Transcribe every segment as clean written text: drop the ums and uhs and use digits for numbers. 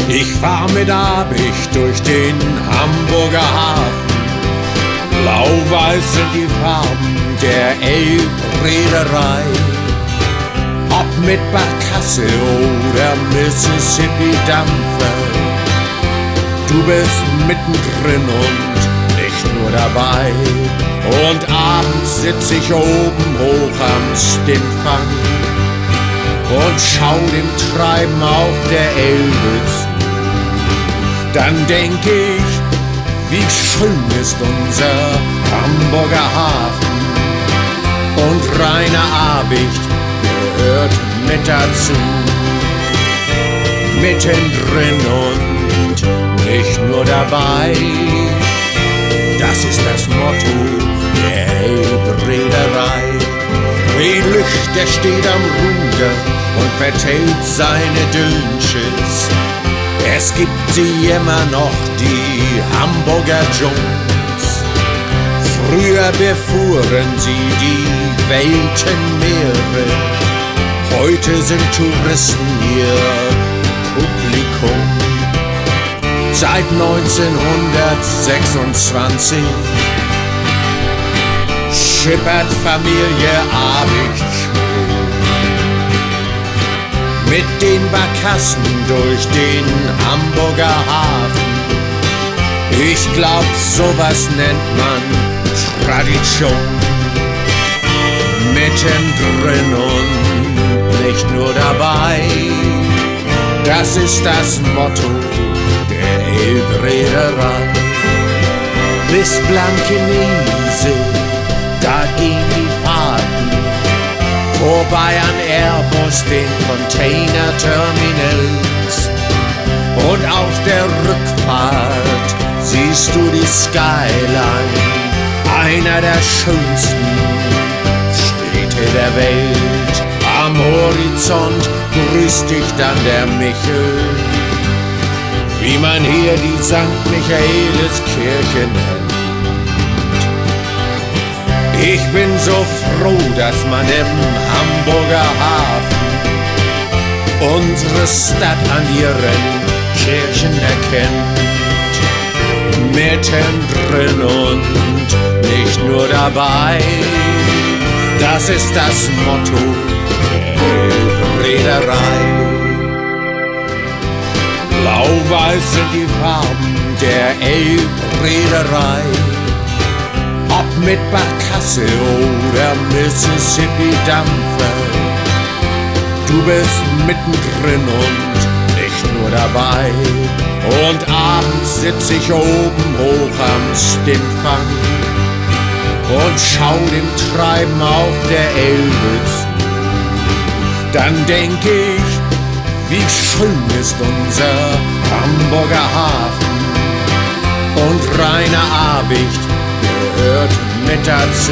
Ich fahr mit Absicht durch den Hamburger Hafen. Blau-weiß sind die Farben der Elbreederei. Ob mit Barkasse oder Mississippi-Dampfer, du bist mittendrin und nicht nur dabei. Und abends sitz ich oben hoch am Stimmfang und schau dem Treiben auf der Elbe zu. Dann denk ich, wie schön ist unser Hamburger Hafen, und Rainer Abicht gehört mit dazu. Mittendrin und nicht nur dabei, das ist das Motto der Elbreederei. Friedrich, der steht am Ruder und vertellt seine Dönches. Es gibt sie immer noch, die Hamburger Jungs. Früher befuhren sie die Weltenmeere, heute sind Touristen ihr Publikum. Seit 1926 schippert Familie Abicht mit den Barkassen durch den Hamburger Hafen. Ich glaub, sowas nennt man Tradition. Mittendrin und nicht nur dabei, das ist das Motto der Elbreederei. Bis Blankenese, da gehen die Fahrten vorbei an Airbus, den Containerterminals. Und auf der Rückfahrt siehst du die Skyline, einer der schönsten Städte der Welt. Am Horizont grüßt dich dann der Michel, wie man hier die St. Michaeliskirche nennt. Ich bin so froh, dass man im Hamburger Hafen unsere Stadt an ihren Kirchen erkennt. Mittendrin und nicht nur dabei, das ist das Motto der Elbreederei. Blau-weiß sind die Farben der Elbreederei. Ob mit Barkasse oder Mississippi-Dampfer, du bist mittendrin und nicht nur dabei. Und abends sitz ich oben hoch am Stimmfang und schau dem Treiben auf der Elbe zu. Dann denk ich, wie schön ist unser Hamburger Hafen, und Rainer Abicht gehört mit dazu.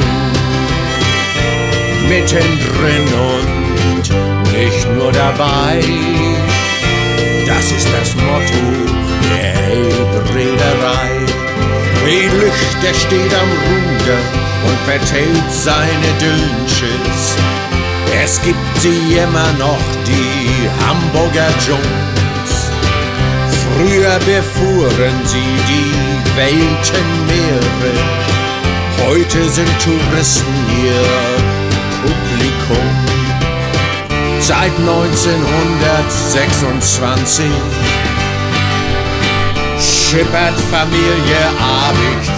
Mittendrin und nicht nur dabei, das ist das Motto der Elbreederei. Friedrich, der steht am Ruder und vertellt seine Dönches. Es gibt sie immer noch, die Hamburger Jungs. Früher befuhren sie die Weltenmeere, heute sind Touristen ihr Publikum. Seit 1926 schippert Familie Abicht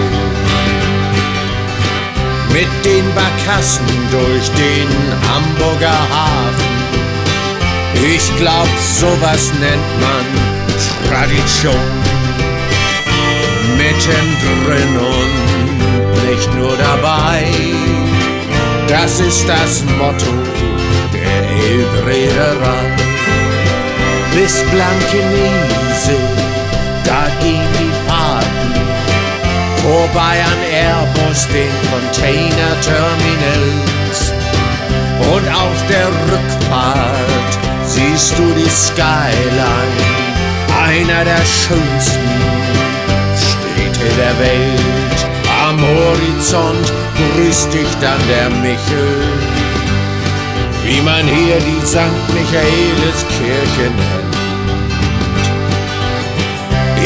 mit den Barkassen durch den Hamburger Hafen. Ich glaub, sowas nennt man Tradition. Mittendrin und nicht nur dabei, das ist das Motto der Elbreederei. Bis Blankenese, da gehen die Fahrten vorbei an Airbus, den Containerterminals. Und auf der Rückfahrt siehst du die Skyline, einer der schönsten Städte der Welt. Am Horizont grüßt dich dann der Michel, wie man hier die St. Michaeliskirche nennt.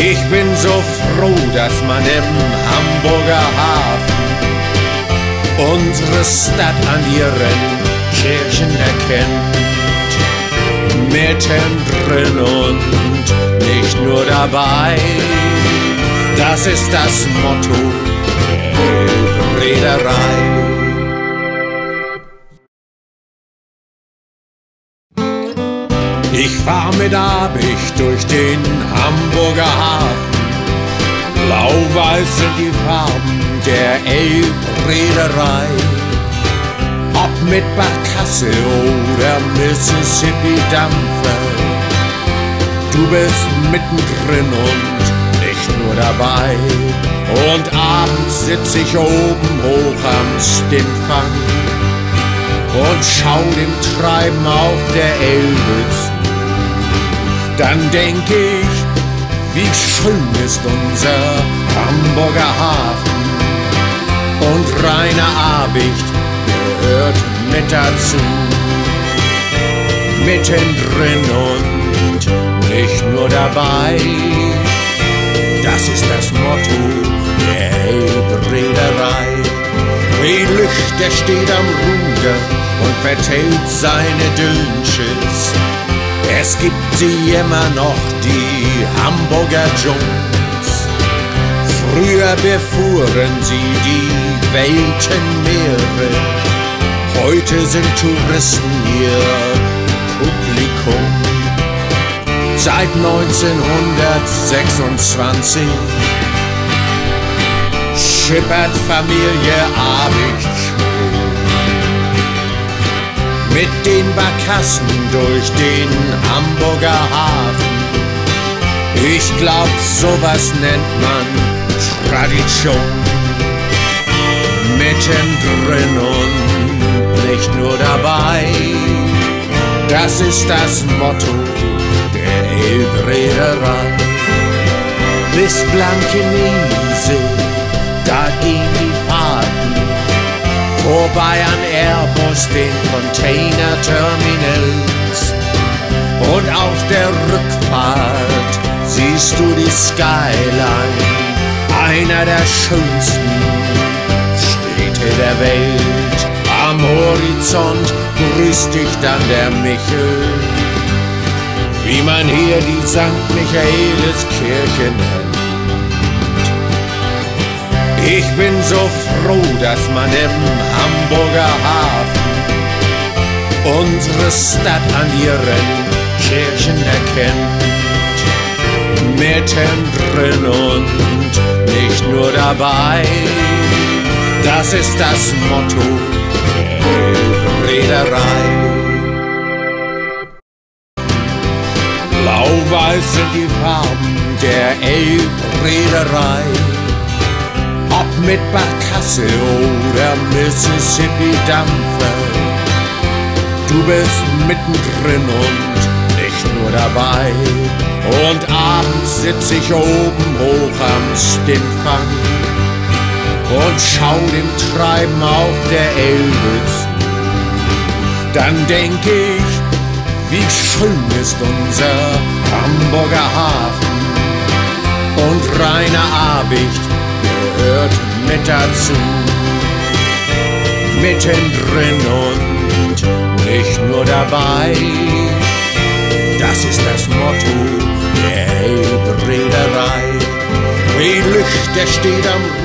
Ich bin so froh, dass man im Hamburger Hafen unsere Stadt an ihren Kirchen erkennt. Mittendrin und nicht nur dabei, das ist das Motto der Reederei. Ich fahr mit Absicht durch den Hamburger Hafen. Blau-weiß sind die Farben der Elbreederei. Ob mit Barkasse oder Mississippi-Dampfer, du bist mittendrin und nicht nur dabei. Und abends sitz ich oben hoch am Stimmfang und schau dem Treiben auf der Elbe zu. Dann denk ich, wie schön ist unser Hamburger Hafen. Und Rainer Abicht gehört mit dazu. Mittendrin und nicht nur dabei, das ist das Motto der Elbreederei. Friedrich, der steht am Ruder und vertellt seine Dönches. Es gibt sie immer noch, die Hamburger Jungs. Früher befuhren sie die Weltenmeere. Heute sind Touristen ihr Publikum. Seit 1926 schippert Familie Abicht mit den Barkassen durch den Hamburger Hafen. Ich glaub, sowas nennt man Tradition. Mittendrin und nicht nur dabei, das ist das Motto der Elbreederei. Bis Blankenese, da gehen die Fahrten vorbei an Airbus, den Containerterminals. Und auf der Rückfahrt siehst du die Skyline, einer der schönsten Städte der Welt. Am Horizont grüßt dich dann der Michel, wie man hier die St. Michaeliskirche nennt. Ich bin so froh, dass man im Hamburger Hafen unsere Stadt an ihren Kirchen erkennt. Mittendrin und nicht nur dabei, das ist das Motto der Elbreederei. Blau-weiß sind die Farben der Elbreederei. Ob mit Barkasse oder Mississippi-Dampfer, du bist mittendrin und nicht nur dabei. Und abends sitz ich oben hoch am Stimmfang und schau dem Treiben auf der Elbe zu. Dann denk ich, wie schön ist unser Hamburger Hafen. Und Rainer Abicht gehört mit dazu. Mittendrin und nicht nur dabei, das ist das Motto der Elbreederei. Friedrich, der steht am